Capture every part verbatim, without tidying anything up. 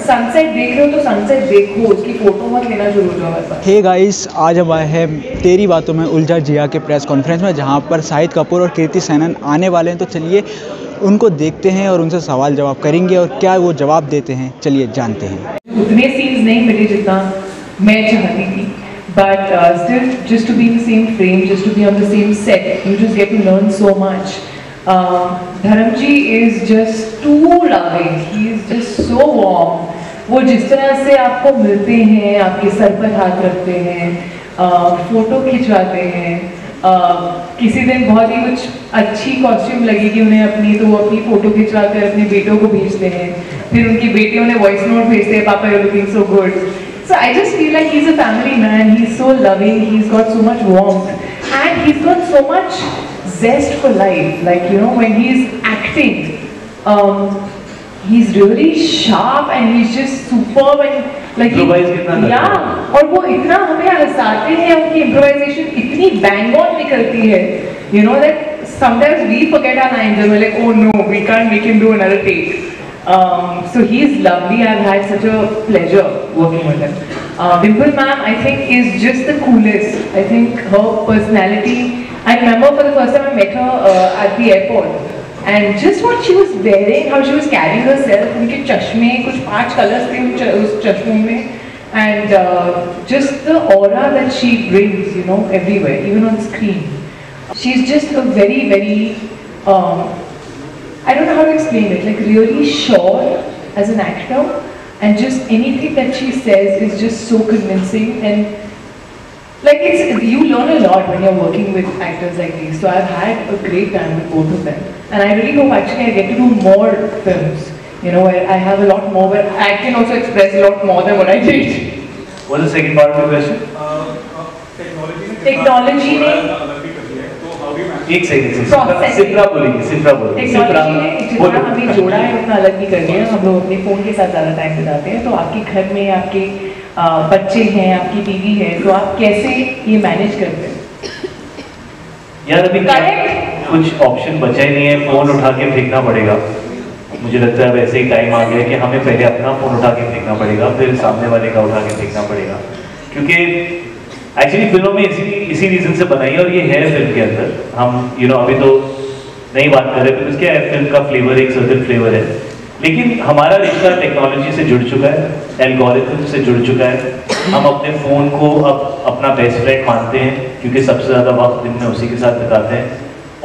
Sunset देख रहे हो तो सनसेट देखो, उसकी फोटो मत लेना शुरू हो जाओ। हे गाइस, आज हम आए हैं तेरी बातों में उलझा जिया के प्रेस कॉन्फ्रेंस में, जहां पर शाहिद कपूर और कीर्ति सेनन आने वाले हैं। तो चलिए उनको देखते हैं और उनसे सवाल जवाब करेंगे और क्या वो जवाब देते हैं, चलिए जानते हैं। उतने सीन्स नहीं मिले जितना मैं चाहती थी, but uh, still just to be in the same frame, just to be on the same set, you just get to learn so much. uh, Dharamji is just too loving, he is just so warm. वो जिस तरह से आपको मिलते हैं, आपके sir पर हाथ रखते हैं, फोटो खिंचवाते हैं, uh, किसी दिन बहुत ही कुछ अच्छी कॉस्ट्यूम लगेगी उन्हें अपनी, तो वो अपनी फोटो खिंचवा कर अपने बेटों को भेजते हैं, फिर उनकी बेटियों ने वॉइस नोट भेजते हैं, पापा you looking so good. So I just feel like he's a family man. He's so loving. He's got so much warmth, and he's got so much zest for life. Like, you know, when he's acting, um, he's really sharp and he's just superb and like he, yeah. और वो इतना हमें हंसाते हैं, उनकी improvisation इतनी bang on निकलती है. You know that sometimes we forget our lines and we're like, oh no, we can't make him do another take. Um, so he's lovely. I've had such a pleasure working with him. Uh, Dimple ma'am, I think, is just the coolest. I think her personality. I remember for the first time I met her uh, at the airport, and just what she was wearing, how she was carrying herself. उनके चश्मे, कुछ पांच colours थे उस चश्मों में, and uh, just the aura that she brings, you know, everywhere, even on screen. She's just a very, very. Um, I don't know how to explain it, like really sure as an actor, and just anything that she says is just so convincing, and like it's, you learn a lot when you're working with actors like these. So I've had a great time with both of them, and I really hope actually I get to do more films, you know, where I have a lot more, where I can also express a lot more than what I did. What's the second part of the question? Uh, uh, technology. Technology ने एक second सिफ्रा बोलेंगे सिफ्रा बोलेंगे technology ने जितना हमें जोड़ा है उतना अलग भी कर दिया है. हम लोग अपने फ़ोन के साथ ज़्यादा टाइम बिताते हैं, तो आपके घर में आपके आ, बच्चे हैं, आपकी बीवी है, तो आप कैसे ये मैनेज करते हैं? यार अभी कुछ ऑप्शन बचा ही नहीं है, फ़ोन उठा के फेंकना पड़ेगा. मुझे लगता है वैसे ही टाइम आ गया कि हमें पहले अपना फ़ोन उठा के फेंकना पड़ेगा, फिर सामने वाले का उठा के फेंकना पड़ेगा, क्योंकि एक्चुअली फिल्मों में इसी इसी रीज़न से बनाई है और ये है फिल्म के अंदर. हम यू नो अभी तो नहीं बात कर रहे, तो इसके फिल्म का फ्लेवर एक सर्टेन फ्लेवर है, लेकिन हमारा रिश्ता टेक्नोलॉजी से जुड़ चुका है, एल्गोरिथम से जुड़ चुका है. हम अपने फ़ोन को अब अपना बेस्ट फ्रेंड मानते हैं, क्योंकि सबसे ज़्यादा वक्त दिन में उसी के साथ बिताते हैं,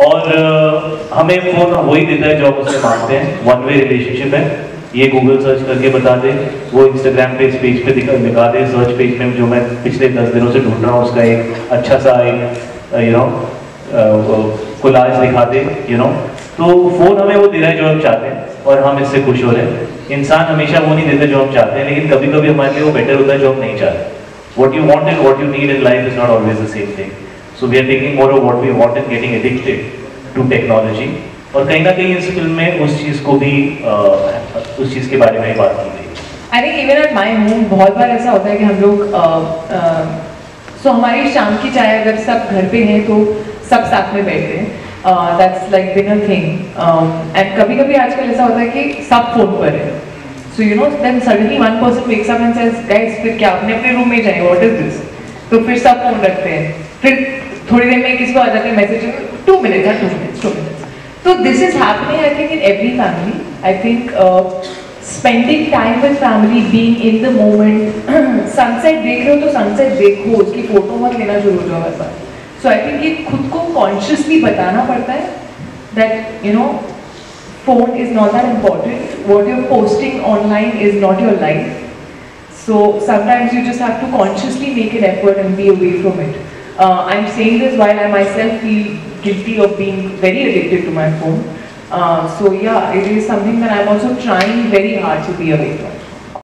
और हमें फ़ोन वही देता है जो हम उससे मांगते हैं. वन वे रिलेशनशिप है, ये गूगल सर्च करके बता दे, वो इंस्टाग्राम पे इस पेज पे दिखा दिखा दे, सर्च पेज में जो मैं पिछले दस दिनों से ढूंढ रहा हूँ उसका एक अच्छा सा एक यू नो कोलाज दिखा दे, यू नो. तो फ़ोन हमें वो दे रहा है जो हम चाहते हैं और हम इससे खुश हो रहे हैं. इंसान हमेशा वो नहीं देते जो हम चाहते हैं, लेकिन कभी कभी हमारे लिए वो बेटर होता है जो हम नहीं चाहते. What you want and what you need in life is not always the same thing. So we are taking more of what we want and getting addicted to technology. और कहीं ना कहीं इस फिल्म में उस चीज़ को भी आ, उस चीज़ के बारे में ही बात की गई. I think even at my home बहुत बार ऐसा होता है कि हम लोग सो हमारी शाम की चाय अगर सब घर पे हैं तो सब साथ में बैठते हैं. That's like been a thing. And कभी कभी आजकल ऐसा होता है कि सब फोन पर है. So you know then suddenly one person wakes up and says guys फिर क्या अपने अपने रूम में जाएं, व्हाट इज दिस. तो फिर सब फोन रखते हैं, फिर थोड़ी देर में किसी को आ जाते हैं message, two minutes two minutes two minutes. So this is happening, I think, in every family. I think uh, spending time with family, being in the moment. sunset देख रहे हो तो sunset देखो, उसकी फोटो मत लेना शुरू हो जाओ हर बार. So I think ये खुद को consciously बताना पड़ता है that you know phone is not that important. What you're posting online is not your life. So sometimes you just have to consciously make an effort and be away from it. Uh, I'm saying this while I myself feel guilty of being very addicted to my phone. Uh, so yeah, it is something that I'm also trying very hard to be away from.